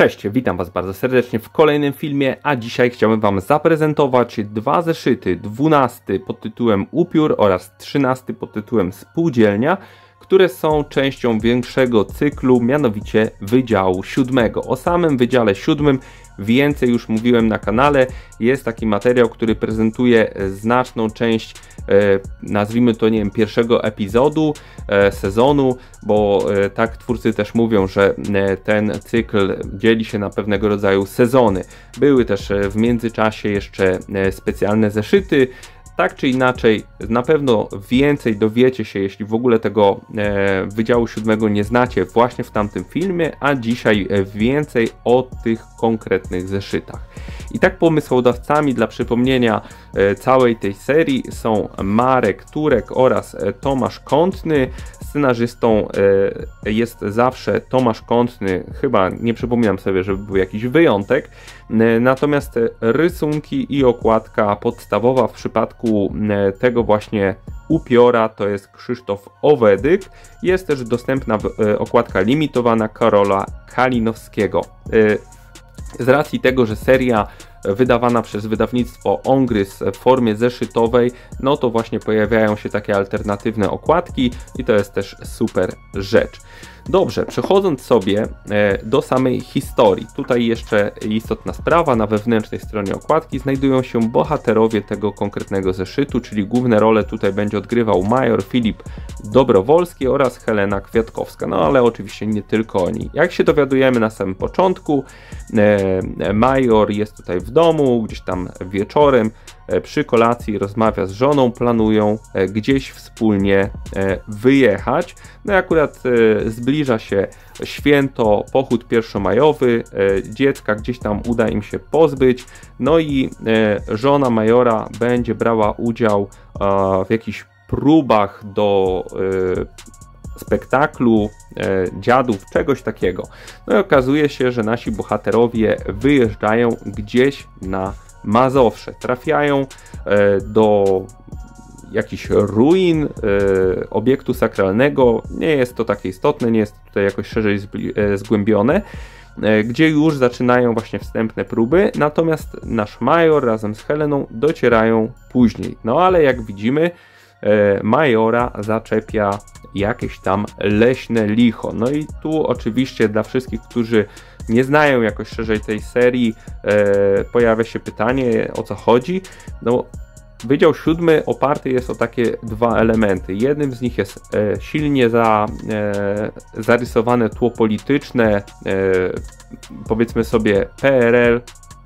Cześć, witam Was bardzo serdecznie w kolejnym filmie, a dzisiaj chciałbym Wam zaprezentować dwa zeszyty, 12 pod tytułem Upiór oraz 13 pod tytułem Spółdzielnia, które są częścią większego cyklu, mianowicie Wydziału 7. O samym Wydziale 7 więcej już mówiłem na kanale. Jest taki materiał, który prezentuje znaczną część, nazwijmy to, nie wiem, pierwszego epizodu sezonu, bo tak twórcy też mówią, że ten cykl dzieli się na pewnego rodzaju sezony. Były też w międzyczasie jeszcze specjalne zeszyty. Tak czy inaczej, na pewno więcej dowiecie się, jeśli w ogóle tego Wydziału 7 nie znacie, właśnie w tamtym filmie, a dzisiaj więcej o tych konkretnych zeszytach. I tak pomysłodawcami, dla przypomnienia, całej tej serii są Marek Turek oraz Tomasz Kątny. Scenarzystą jest zawsze Tomasz Kątny, chyba nie przypominam sobie, żeby był jakiś wyjątek. Natomiast rysunki i okładka podstawowa w przypadku tego właśnie Upiora to jest Krzysztof Owedyk. Jest też dostępna okładka limitowana Karola Kalinowskiego. Z racji tego, że seria wydawana przez wydawnictwo Ongrys w formie zeszytowej, no to właśnie pojawiają się takie alternatywne okładki i to jest też super rzecz. Dobrze, przechodząc sobie do samej historii, tutaj jeszcze istotna sprawa, na wewnętrznej stronie okładki znajdują się bohaterowie tego konkretnego zeszytu, czyli główne role tutaj będzie odgrywał major Filip Dobrowolski oraz Helena Kwiatkowska, no ale oczywiście nie tylko oni. Jak się dowiadujemy na samym początku, major jest tutaj w domu, gdzieś tam wieczorem, przy kolacji rozmawia z żoną, planują gdzieś wspólnie wyjechać. No i akurat zbliża się święto, pochód pierwszomajowy, dziecka gdzieś tam uda im się pozbyć, no i żona majora będzie brała udział w jakichś próbach do spektaklu dziadów, czegoś takiego. No i okazuje się, że nasi bohaterowie wyjeżdżają gdzieś na Mazowsze, trafiają do jakichś ruin, obiektu sakralnego, nie jest to takie istotne, nie jest to tutaj jakoś szerzej zgłębione, gdzie już zaczynają właśnie wstępne próby, natomiast nasz major razem z Heleną docierają później. No ale jak widzimy, majora zaczepia jakieś tam leśne licho. No i tu oczywiście dla wszystkich, którzy nie znają jakoś szerzej tej serii, pojawia się pytanie, o co chodzi. No, Wydział 7 oparty jest o takie dwa elementy. Jednym z nich jest silnie zarysowane tło polityczne, powiedzmy sobie PRL,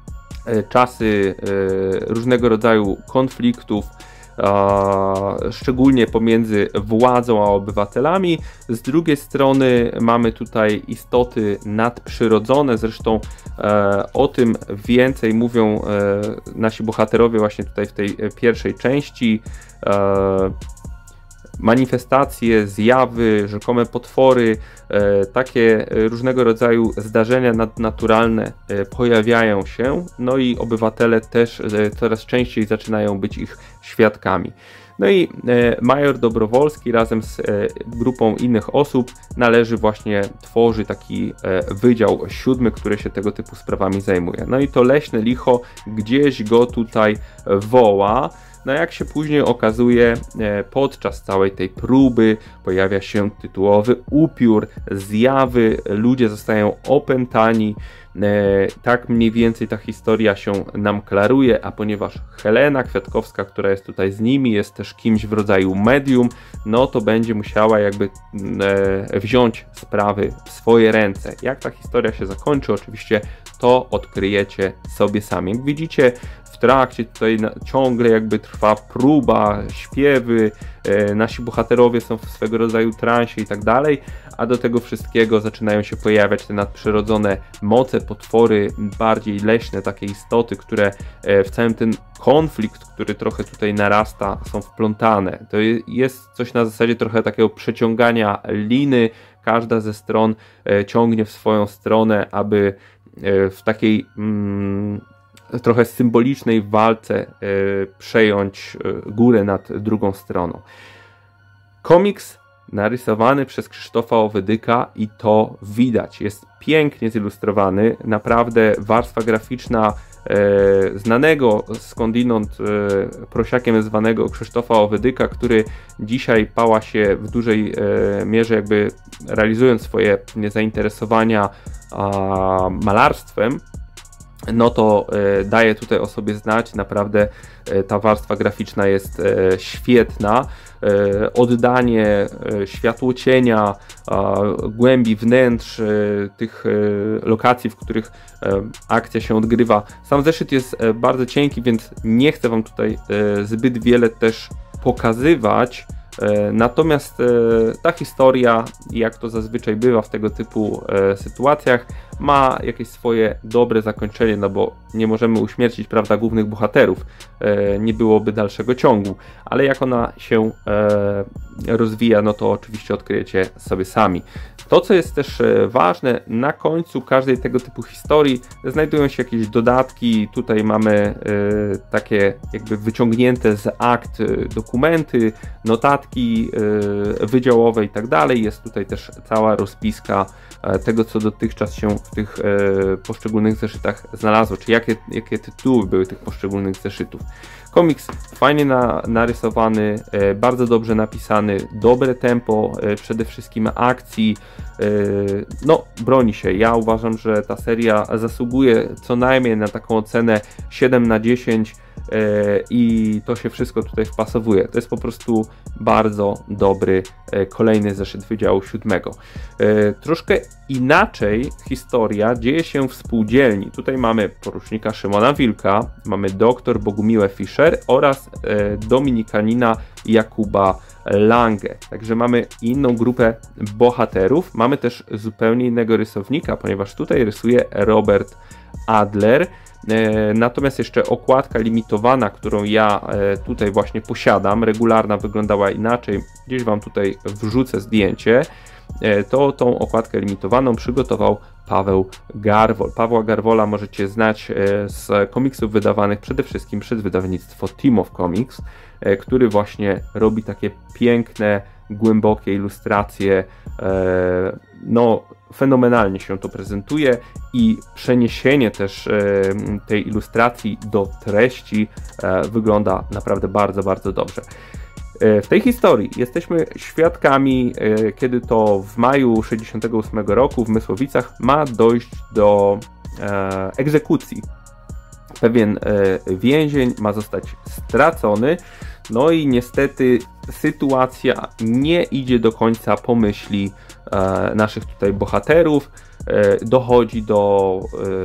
czasy różnego rodzaju konfliktów, szczególnie pomiędzy władzą a obywatelami. Z drugiej strony mamy tutaj istoty nadprzyrodzone, zresztą o tym więcej mówią nasi bohaterowie właśnie tutaj w tej pierwszej części. Manifestacje, zjawy, rzekome potwory, takie różnego rodzaju zdarzenia nadnaturalne pojawiają się, no i obywatele też coraz częściej zaczynają być ich świadkami. No i major Dobrowolski razem z grupą innych osób tworzy taki Wydział 7, który się tego typu sprawami zajmuje. No i to leśne licho gdzieś go tutaj woła. No jak się później okazuje, podczas całej tej próby pojawia się tytułowy upiór, zjawy, ludzie zostają opętani. Tak mniej więcej ta historia się nam klaruje, a ponieważ Helena Kwiatkowska, która jest tutaj z nimi, jest też kimś w rodzaju medium, no to będzie musiała jakby wziąć sprawy w swoje ręce. Jak ta historia się zakończy, oczywiście to odkryjecie sobie sami. Jak widzicie, w trakcie tutaj ciągle jakby trwa próba, śpiewy, nasi bohaterowie są w swego rodzaju transie i tak dalej, a do tego wszystkiego zaczynają się pojawiać te nadprzyrodzone moce, potwory, bardziej leśne takie istoty, które w całym ten konflikt, który trochę tutaj narasta, są wplątane. To jest coś na zasadzie trochę takiego przeciągania liny, każda ze stron ciągnie w swoją stronę, aby w takiej trochę symbolicznej walce przejąć górę nad drugą stroną. Komiks narysowany przez Krzysztofa Owedyka i to widać. Jest pięknie zilustrowany, naprawdę warstwa graficzna znanego skądinąd prosiakiem zwanego Krzysztofa Owedyka, który dzisiaj pała się w dużej mierze, jakby realizując swoje zainteresowania malarstwem, no to daje tutaj o sobie znać. Naprawdę ta warstwa graficzna jest świetna. Oddanie światłocienia, głębi wnętrz tych lokacji, w których akcja się odgrywa. Sam zeszyt jest bardzo cienki, więc nie chcę Wam tutaj zbyt wiele też pokazywać. Natomiast ta historia, jak to zazwyczaj bywa w tego typu sytuacjach, ma jakieś swoje dobre zakończenie, no bo nie możemy uśmiercić, prawda, głównych bohaterów, nie byłoby dalszego ciągu, ale jak ona się rozwija, no to oczywiście odkryjecie sobie sami. To, co jest też ważne, na końcu każdej tego typu historii znajdują się jakieś dodatki. Tutaj mamy takie jakby wyciągnięte z akt dokumenty, notatki wydziałowe i tak dalej. Jest tutaj też cała rozpiska tego, co dotychczas się w tych poszczególnych zeszytach znalazło, czy jakie tytuły były tych poszczególnych zeszytów. Komiks fajnie narysowany, bardzo dobrze napisany, dobre tempo, przede wszystkim akcji, no broni się. Ja uważam, że ta seria zasługuje co najmniej na taką ocenę 7/10 i to się wszystko tutaj wpasowuje. To jest po prostu bardzo dobry kolejny zeszyt Wydziału 7. Troszkę inaczej historia dzieje się w spółdzielni. Tutaj mamy porucznika Szymona Wilka, mamy doktor Bogumiłę Fischer oraz dominikanina Jakuba Lange. Także mamy inną grupę bohaterów. Mamy też zupełnie innego rysownika, ponieważ tutaj rysuje Robert Adler. Natomiast jeszcze okładka limitowana, którą ja tutaj właśnie posiadam, regularna wyglądała inaczej, gdzieś Wam tutaj wrzucę zdjęcie, to tą okładkę limitowaną przygotował Paweł Garwol. Pawła Garwola możecie znać z komiksów wydawanych przede wszystkim przez wydawnictwo Team of Comics, który właśnie robi takie piękne, głębokie ilustracje. No, fenomenalnie się to prezentuje i przeniesienie też tej ilustracji do treści wygląda naprawdę bardzo, bardzo dobrze. W tej historii jesteśmy świadkami, kiedy to w maju 1968 roku w Mysłowicach ma dojść do egzekucji. Pewien więzień ma zostać stracony, no i niestety sytuacja nie idzie do końca po myśli naszych tutaj bohaterów. Dochodzi do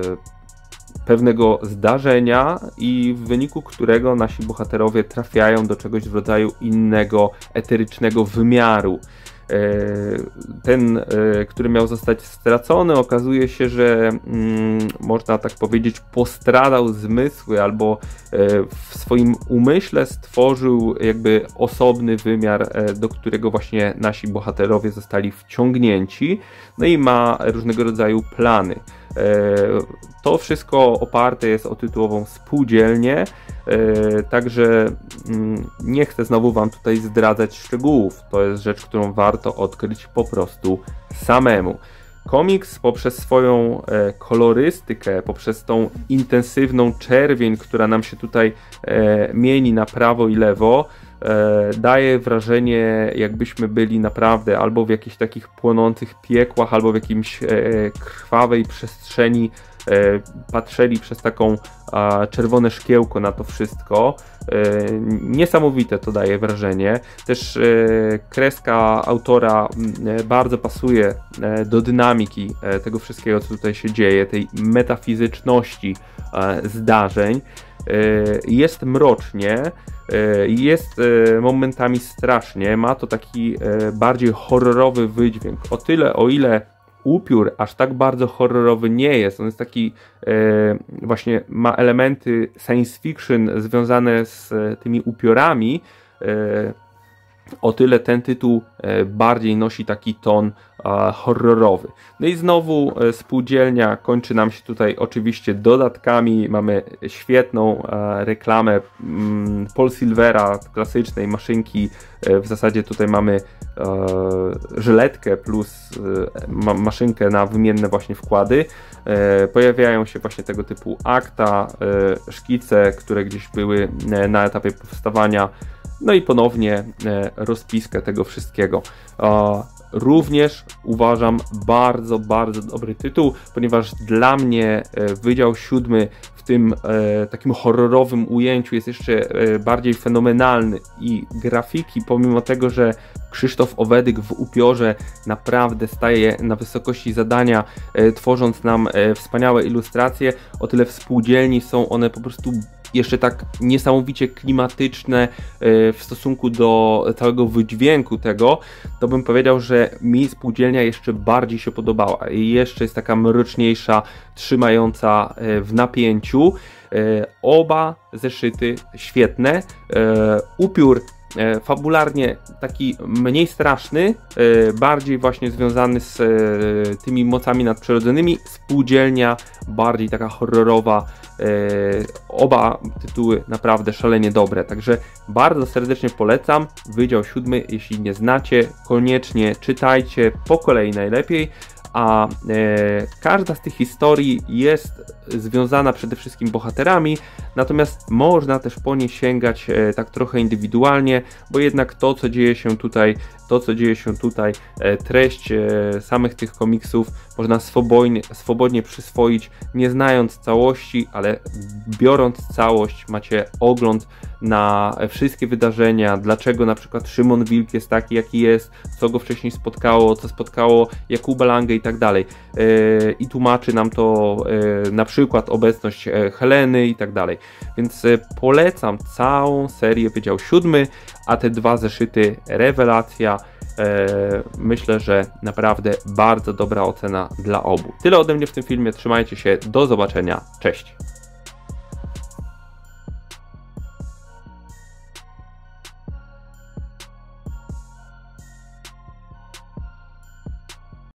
pewnego zdarzenia i w wyniku którego nasi bohaterowie trafiają do czegoś w rodzaju innego, eterycznego wymiaru. Ten, który miał zostać stracony, okazuje się, że można tak powiedzieć, postradał zmysły albo w swoim umyśle stworzył jakby osobny wymiar, do którego właśnie nasi bohaterowie zostali wciągnięci, no i ma różnego rodzaju plany. To wszystko oparte jest o tytułową spółdzielnię, także nie chcę znowu Wam tutaj zdradzać szczegółów. To jest rzecz, którą warto odkryć po prostu samemu. Komiks poprzez swoją kolorystykę, poprzez tą intensywną czerwień, która nam się tutaj mieni na prawo i lewo, daje wrażenie, jakbyśmy byli naprawdę albo w jakichś takich płonących piekłach, albo w jakimś krwawej przestrzeni, patrzyli przez taką czerwone szkiełko na to wszystko. Niesamowite to daje wrażenie. Też kreska autora bardzo pasuje do dynamiki tego wszystkiego, co tutaj się dzieje, tej metafizyczności zdarzeń. Jest mrocznie, jest momentami strasznie, ma to taki bardziej horrorowy wydźwięk. O tyle, o ile Upiór aż tak bardzo horrorowy nie jest, on jest taki właśnie, ma elementy science fiction związane z tymi upiorami, o tyle ten tytuł bardziej nosi taki ton horrorowy. No i znowu spółdzielnia kończy nam się tutaj oczywiście dodatkami. Mamy świetną reklamę Polsilvera, klasycznej maszynki. W zasadzie tutaj mamy żyletkę plus maszynkę na wymienne właśnie wkłady. Pojawiają się właśnie tego typu akta, szkice, które gdzieś były na etapie powstawania. No i ponownie rozpiskę tego wszystkiego. Również uważam bardzo, bardzo dobry tytuł, ponieważ dla mnie Wydział 7 w tym takim horrorowym ujęciu jest jeszcze bardziej fenomenalny i grafiki, pomimo tego, że Krzysztof Owedyk w upiorze naprawdę staje na wysokości zadania, tworząc nam wspaniałe ilustracje, o tyle w spółdzielni są one po prostu jeszcze tak niesamowicie klimatyczne w stosunku do całego wydźwięku tego, to bym powiedział, że mi spółdzielnia jeszcze bardziej się podobała i jeszcze jest taka mroczniejsza, trzymająca w napięciu. Oba zeszyty świetne. Upiór fabularnie taki mniej straszny, bardziej właśnie związany z tymi mocami nadprzyrodzonymi. Spółdzielnia bardziej taka horrorowa. Oba tytuły naprawdę szalenie dobre, także bardzo serdecznie polecam. Wydział 7, jeśli nie znacie, koniecznie czytajcie, po kolei najlepiej. A każda z tych historii jest związana przede wszystkim bohaterami, natomiast można też po nie sięgać tak trochę indywidualnie, bo jednak to, co dzieje się tutaj, treść samych tych komiksów można swobodnie przyswoić, nie znając całości, ale biorąc całość macie ogląd na wszystkie wydarzenia, dlaczego na przykład Szymon Wilk jest taki, jaki jest, co go wcześniej spotkało, co spotkało Jakuba Langę i tak dalej. I tłumaczy nam to na przykład obecność Heleny i tak dalej. Więc polecam całą serię Wydział 7, a te dwa zeszyty rewelacja. Myślę, że naprawdę bardzo dobra ocena dla obu. Tyle ode mnie w tym filmie, trzymajcie się, do zobaczenia, cześć!